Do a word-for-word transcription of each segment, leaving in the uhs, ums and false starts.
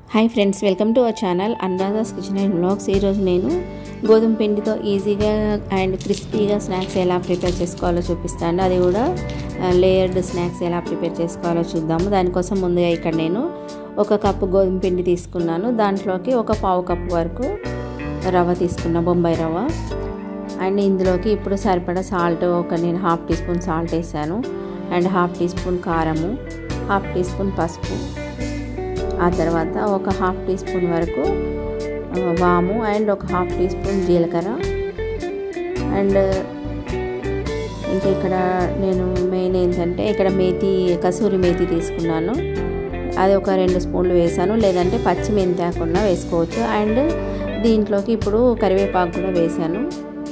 Hi friends, welcome to our channel Anuradha's kitchen and vlogs. ఈరోజు నేను గోధుమ పిండితో ఈజీగా అండ్ క్రిస్పీగా స్నాక్స్ ఎలా ప్రిపేర్ చేసుకోవాలో చూపిస్తాను. అది కూడా లేయర్డ్ స్నాక్స్ ఎలా ప్రిపేర్ చేసుకోవాలో చూద్దాము. దానికోసం ముందుగా ఇక్కడ నేను ఒక కప్పు గోధుమ పిండి తీసుకున్నాను. దాంట్లోకి ఒక పావు కప్పు వరకు రవ్వ తీసుకున్నా, బొంబాయి రవ్వ. అండ్ ఇందులోకి ఇప్పుడు సరిపడా సాల్ట్, ఒక నేను హాఫ్ టీ స్పూన్ సాల్ట్ వేసాను. అండ్ హాఫ్ టీ స్పూన్ కారము, హాఫ్ టీ స్పూన్ పసుపు, ఆ తర్వాత ఒక హాఫ్ టీ స్పూన్ వరకు వాము అండ్ ఒక హాఫ్ టీ స్పూన్ జీలకర్ర. అండ్ ఇంకా ఇక్కడ నేను మెయిన్ ఏంటంటే ఇక్కడ మేతి, కసూరి మేతి తీసుకున్నాను. అది ఒక రెండు స్పూన్లు వేసాను, లేదంటే పచ్చి మెంతాకున్నా వేసుకోవచ్చు. అండ్ దీంట్లోకి ఇప్పుడు కరివేపాకు కూడా వేసాను.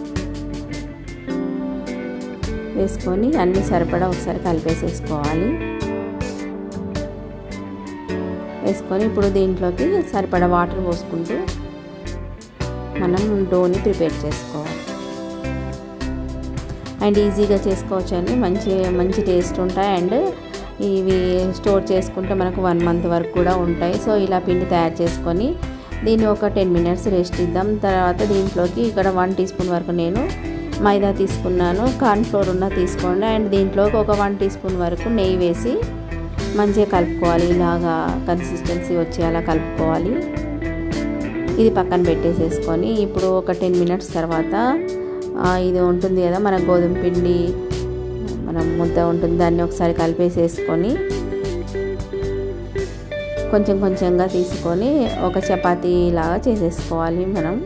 వేసుకొని అన్నీ సరిపడా ఒకసారి కలిపేసేసుకోవాలి. వేసుకొని ఇప్పుడు దీంట్లోకి సరిపడా వాటర్ పోసుకుంటూ మనం డోని ప్రిపేర్ చేసుకోవాలి. అండ్ ఈజీగా చేసుకోవచ్చు అని మంచి మంచి టేస్ట్ ఉంటాయి. అండ్ ఇవి స్టోర్ చేసుకుంటే మనకు వన్ మంత్ వరకు కూడా ఉంటాయి. సో ఇలా పిండి తయారు చేసుకొని దీన్ని ఒక టెన్ మినిట్స్ రెస్ట్ ఇద్దాం. తర్వాత దీంట్లోకి ఇక్కడ వన్ టీ స్పూన్ వరకు నేను మైదా తీసుకున్నాను. కార్న్ఫ్లోర్ ఉన్న తీసుకోండి. అండ్ దీంట్లోకి ఒక వన్ టీ స్పూన్ వరకు నెయ్యి వేసి మంచిగా కలుపుకోవాలి. ఇలాగా కన్సిస్టెన్సీ వచ్చి అలా కలుపుకోవాలి. ఇది పక్కన పెట్టేసేసుకొని ఇప్పుడు ఒక టెన్ మినిట్స్ తర్వాత ఇది ఉంటుంది కదా మన గోధుమ పిండి, మనం ముద్ద ఉంటుంది, దాన్ని ఒకసారి కలిపేసేసుకొని కొంచెం కొంచెంగా తీసుకొని ఒక చపాతీ లాగా చేసేసుకోవాలి. మనం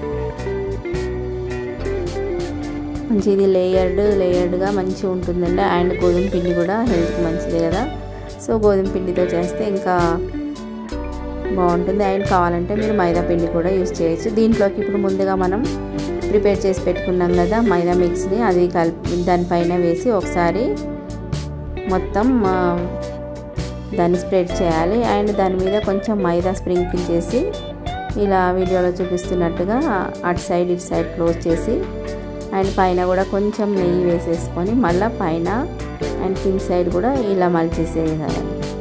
మంచి ఇది లేయర్డ్ లేయర్డ్గా మంచిగా ఉంటుందండి. అండ్ గోధుమ పిండి కూడా హెల్త్కి మంచిది కదా. సో గోధుమ పిండితో చేస్తే ఇంకా బాగుంటుంది. అండ్ కావాలంటే మీరు మైదా పిండి కూడా యూస్ చేయొచ్చు. దీంట్లోకి ఇప్పుడు ముందుగా మనం ప్రిపేర్ చేసి పెట్టుకున్నాం కదా మైదా మిక్స్ని, అది కలిపి దానిపైన వేసి ఒకసారి మొత్తం దాన్ని స్ప్రెడ్ చేయాలి. అండ్ దాని మీద కొంచెం మైదా స్ప్రింకిల్ చేసి ఇలా వీడియోలో చూపిస్తున్నట్టుగా అటు సైడ్ ఇటు సైడ్ క్లోజ్ చేసి అండ్ పైన కూడా కొంచెం నెయ్యి వేసేసుకొని మళ్ళీ పైన అండ్ కింద సైడ్ కూడా ఇలా మలిచేసేయాలి.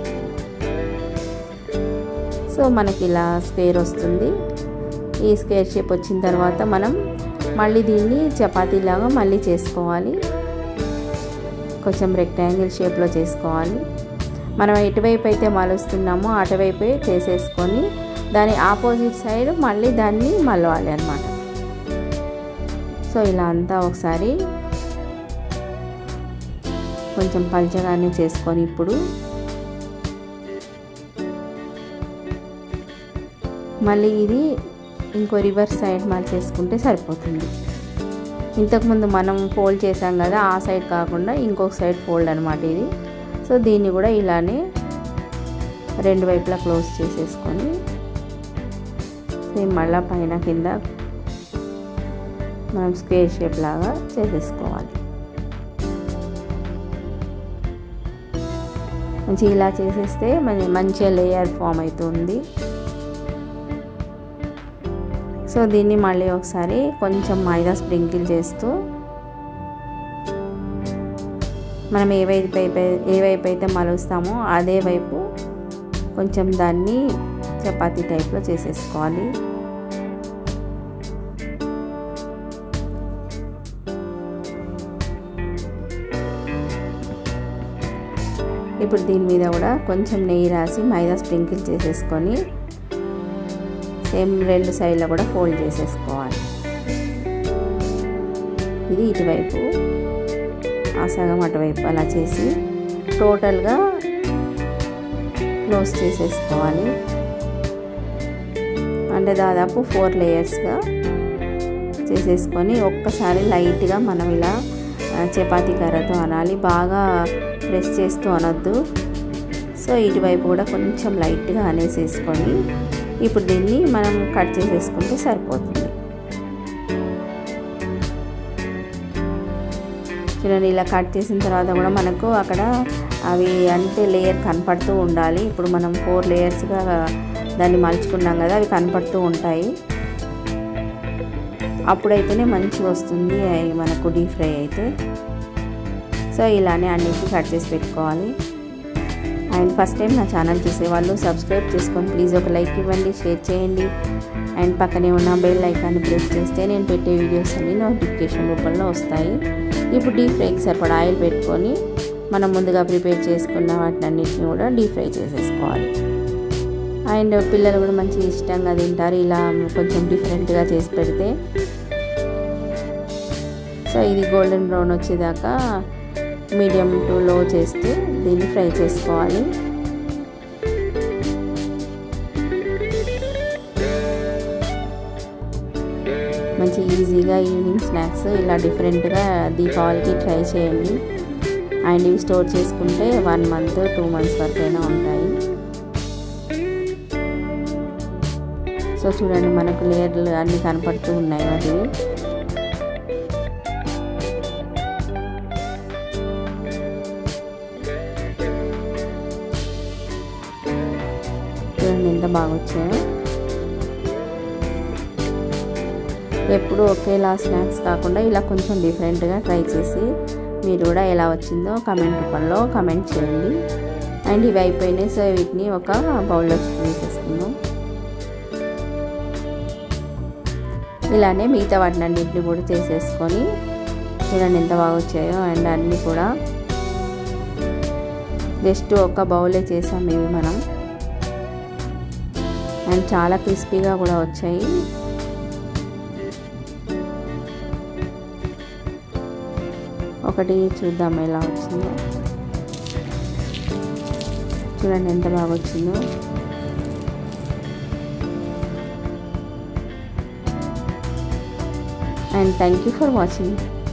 సో మనకి ఇలా స్క్వేర్ వస్తుంది. ఈ స్క్వేర్ షేప్ వచ్చిన తర్వాత మనం మళ్ళీ దీన్ని చపాతీలాగా మళ్ళీ చేసుకోవాలి. కొంచెం రెక్టాంగిల్ షేప్లో చేసుకోవాలి. మనం ఎటువైపు అయితే మలుస్తున్నామో అటువైపే చేసేసుకొని దాని ఆపోజిట్ సైడ్ మళ్ళీ దాన్ని మలవాలి అన్నమాట. సో ఇలా అంతా ఒకసారి కొంచెం పల్చగానే చేసుకొని ఇప్పుడు మళ్ళీ ఇది ఇంకో రివర్స్ సైడ్ మళ్ళీ చేసుకుంటే సరిపోతుంది. ఇంతకుముందు మనం ఫోల్డ్ చేసాం కదా, ఆ సైడ్ కాకుండా ఇంకొక సైడ్ ఫోల్డ్ అనమాట ఇది. సో దీన్ని కూడా ఇలానే రెండు వైపులా క్లోజ్ చేసేసుకొని సేమ్ మళ్ళీ పైన కింద మనం స్క్వేర్ షేప్ లాగా చేసేసుకోవాలి. మంచి ఇలా చేసేస్తే మంచిగా లేయర్ ఫామ్ అవుతుంది. సో దీన్ని మళ్ళీ ఒకసారి కొంచెం మైదా స్ప్రింకిల్ చేస్తూ మనం ఏ వైపు ఏ వైపు అయితే మలుస్తామో అదే వైపు కొంచెం దాన్ని చపాతీ టైప్లో చేసేసుకోవాలి. ఇప్పుడు దీని మీద కూడా కొంచెం నెయ్యి రాసి మైదా స్ప్రింకిల్ చేసేసుకొని సేమ్ రెండు సైడ్లో కూడా ఫోల్డ్ చేసేసుకోవాలి. ఇది ఇటువైపు, ఆ సగం అటువైపు అలా చేసి టోటల్గా క్లోజ్ చేసేసుకోవాలి. అంటే దాదాపు ఫోర్ లేయర్స్గా చేసేసుకొని ఒక్కసారి లైట్గా మనం ఇలా చపాతీ కర్రతో అనాలి, బాగా ప్రెస్ చేస్తూ అనొద్దు. సో ఇటువైపు కూడా కొంచెం లైట్గా అనేసేసుకొని ఇప్పుడు దీన్ని మనం కట్ చేసేసుకుంటే సరిపోతుంది. చూడండి, ఇలా కట్ చేసిన తర్వాత కూడా మనకు అక్కడ అవి అంటే లేయర్ కనపడుతూ ఉండాలి. ఇప్పుడు మనం ఫోర్ లేయర్స్గా దాన్ని మలుచుకున్నాం కదా, అవి కనపడుతూ ఉంటాయి. అప్పుడైతేనే మంచిగా వస్తుంది మనకు డీప్ ఫ్రై అయితే. సో ఇలానే అన్నిటికీ కట్ చేసి పెట్టుకోవాలి. అండ్ ఫస్ట్ టైం నా ఛానల్ చూసేవాళ్ళు సబ్స్క్రైబ్ చేసుకొని ప్లీజ్ ఒక లైక్ ఇవ్వండి, షేర్ చేయండి. అండ్ పక్కనే ఉన్న బెల్ ఐకాన్ని ప్రెస్ చేస్తే నేను పెట్టే వీడియోస్ అన్ని నోటిఫికేషన్ రూపంలో వస్తాయి. ఇప్పుడు డీప్ ఫ్రైకి సరిపడా ఆయిల్ పెట్టుకొని మనం ముందుగా ప్రిపేర్ చేసుకున్న వాటిని అన్నిటిని కూడా డీప్ ఫ్రై చేసేసుకోవాలి. అండ్ పిల్లలు కూడా మంచి ఇష్టంగా తింటారు ఇలా కొంచెం డిఫరెంట్గా చేసి పెడితే. సో ఇది గోల్డెన్ బ్రౌన్ వచ్చేదాకా మీడియం టు లో చేస్తూ దీన్ని ఫ్రై చేసుకోవాలి. మంచి ఈజీగా ఈవినింగ్ స్నాక్స్ ఇలా డిఫరెంట్గా దీపావళికి ట్రై చేయండి. అండ్ ఇవి స్టోర్ చేసుకుంటే వన్ మంత్ టూ మంత్స్ వరకైనా ఉంటాయి. సో చూడండి మనకు లేయర్లు అన్నీ కనపడుతూ ఉన్నాయి. అది చూడండి ఎంత బాగా వచ్చాయో. ఎప్పుడు ఒకేలా స్నాక్స్ కాకుండా ఇలా కొంచెం డిఫరెంట్గా ట్రై చేసి మీరు కూడా ఎలా వచ్చిందో కామెంట్ రూపంలో కామెంట్ చేయండి. అండ్ ఇవి అయిపోయినాయి. సో వీటిని ఒక బౌల్లో వేసేసుకుందాం. ఇలానే మిగతా వాటిని అన్నింటిని కూడా చేసేసుకొని చూడండి ఎంత బాగా వచ్చాయో. అండ్ అన్నీ కూడా జస్ట్ ఒక బౌలే చేసాం ఇవి మనం. అండ్ చాలా క్రిస్పీగా కూడా వచ్చాయి. ఒకటి చూద్దాం ఎలా వచ్చిందో. చూడండి ఎంత బాగా వచ్చిందో. And thank you for watching.